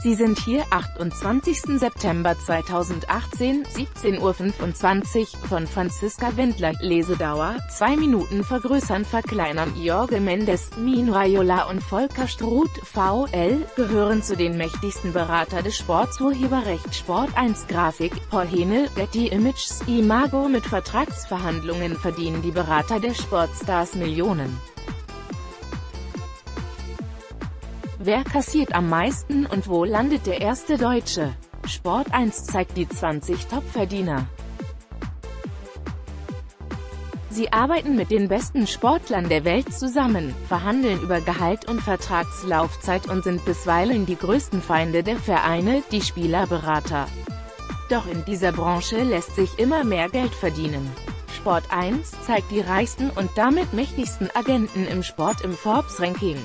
Sie sind hier, 28. September 2018, 17:25 Uhr, von Franziska Wendler, Lesedauer, 2 Minuten vergrößern verkleinern. Jorge Mendes, Mino Raiola und Volker Struth, VL, gehören zu den mächtigsten Berater des Sports. Urheberrecht Sport1 Grafik, Paul Henel, Getty Images, Imago. Mit Vertragsverhandlungen verdienen die Berater der Sportstars Millionen. Wer kassiert am meisten und wo landet der erste Deutsche? Sport1 zeigt die 20 Topverdiener. Sie arbeiten mit den besten Sportlern der Welt zusammen, verhandeln über Gehalt und Vertragslaufzeit und sind bisweilen die größten Feinde der Vereine, die Spielerberater. Doch in dieser Branche lässt sich immer mehr Geld verdienen. Sport1 zeigt die reichsten und damit mächtigsten Agenten im Sport im Forbes-Ranking.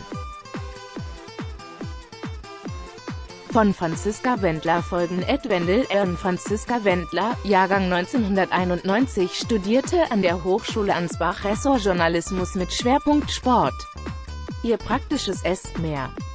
Von Franziska Wendler folgen Ed Wendel. Franziska Wendler, Jahrgang 1991, studierte an der Hochschule Ansbach Ressortjournalismus mit Schwerpunkt Sport. Ihr praktisches Mehr.